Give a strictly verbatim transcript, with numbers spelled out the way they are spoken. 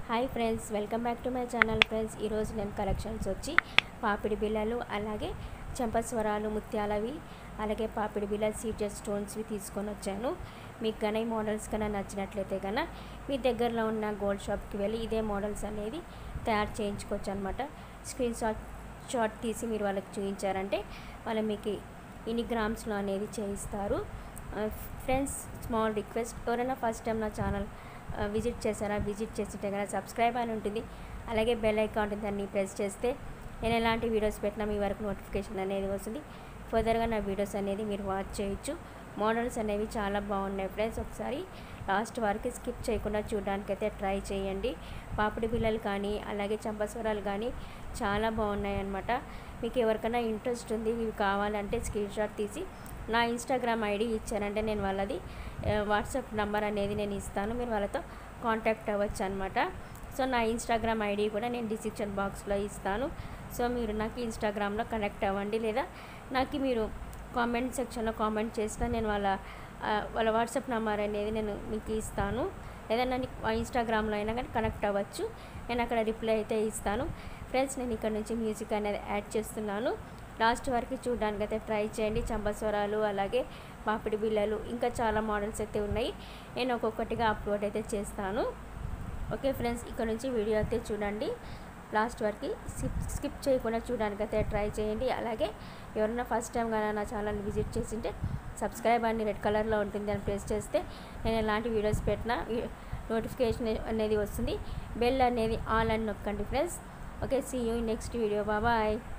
Hi friends, welcome back to my channel. Friends, ఈరోజు నేను collections వచ్చి పాపిడి బిళ్ళలు, అలాగే చంపస్వరాలు ముత్యాలవి, అలాగే పాపిడి బిళ్ళ సీజర్ స్టోన్స్వి తీసుకొని వచ్చాను. మీకు కన్నా ఈ మోడల్స్ కన్నా నచ్చినట్లయితే కన్నా మీ దగ్గరలో ఉన్న గోల్డ్ షాప్కి వెళ్ళి ఇదే మోడల్స్ అనేది తయారు చేయించుకోవచ్చు అనమాట. స్క్రీన్ షాట్ షాట్ తీసి మీరు వాళ్ళకి చూపించారంటే వాళ్ళు మీకు ఇన్ని గ్రామ్స్లో అనేది చేయిస్తారు. ఫ్రెండ్స్, స్మాల్ రిక్వెస్ట్, ఎవరైనా ఫస్ట్ టైం నా ఛానల్ విజిట్ చేశారా, విజిట్ చేస్తుంటే కనుక సబ్స్క్రైబ్ అని ఉంటుంది, అలాగే బెల్ ఐకాన్ ఉంటుంది, దాన్ని ప్రెస్ చేస్తే నేను ఎలాంటి వీడియోస్ పెట్టినా మీ వరకు నోటిఫికేషన్ అనేది వస్తుంది. ఫర్దర్గా నా వీడియోస్ అనేది మీరు వాచ్ చేయొచ్చు. మోడల్స్ అనేవి చాలా బాగున్నాయి ఫ్రెండ్స్, ఒకసారి లాస్ట్ వరకు స్కిప్ చేయకుండా చూడడానికైతే ట్రై చేయండి. పాపిడి బిళ్ళలు కానీ అలాగే చంపస్వరాలు కానీ చాలా బాగున్నాయి అన్నమాట. మీకు ఎవరికైనా ఇంట్రెస్ట్ ఉంది, ఇవి కావాలంటే స్క్రీన్ షాట్ తీసి నా ఇన్స్టాగ్రామ్ ఐడి ఇచ్చానంటే నేను వాళ్ళది వాట్సాప్ నెంబర్ అనేది నేను ఇస్తాను, మీరు వాళ్ళతో కాంటాక్ట్ అవ్వచ్చు అనమాట. సో నా ఇన్స్టాగ్రామ్ ఐడి కూడా నేను డిస్క్రిప్షన్ బాక్స్లో ఇస్తాను. సో మీరు నాకు ఇన్స్టాగ్రామ్లో కనెక్ట్ అవ్వండి, లేదా నాకు మీరు కామెంట్ సెక్షన్లో కామెంట్ చేసినా నేను వాళ్ళ వాళ్ళ వాట్సాప్ నెంబర్ అనేది నేను మీకు ఇస్తాను, లేదా నన్ను ఇన్స్టాగ్రామ్లో అయినా కానీ కనెక్ట్ అవ్వచ్చు, నేను అక్కడ రిప్లై అయితే ఇస్తాను. ఫ్రెండ్స్, నేను ఇక్కడ నుంచి మ్యూజిక్ అనేది యాడ్ చేస్తున్నాను, లాస్ట్ వరకు చూడడానికి అయితే ట్రై చేయండి. చంపస్వరాలు అలాగే పాపిడి బిళ్ళలు ఇంకా చాలా మోడల్స్ అయితే ఉన్నాయి, నేను ఒక్కొక్కటిగా అప్లోడ్ అయితే చేస్తాను. ఓకే ఫ్రెండ్స్, ఇక్కడ నుంచి వీడియో అయితే చూడండి, లాస్ట్ వరకు స్కిప్ స్కిప్ చేయకుండా చూడడానికి అయితే ట్రై చేయండి. అలాగే ఎవరైనా ఫస్ట్ టైం కానీ నా ఛానల్ విజిట్ చేసింటే సబ్స్క్రైబ్ అని రెడ్ కలర్లో ఉంటుంది, అని ప్రెస్ చేస్తే నేను ఎలాంటి వీడియోస్ పెట్టినా నోటిఫికేషన్ అనేది వస్తుంది. బెల్ అనేది ఆల్ అని నొక్కండి friends. Okay, see you next video, bye.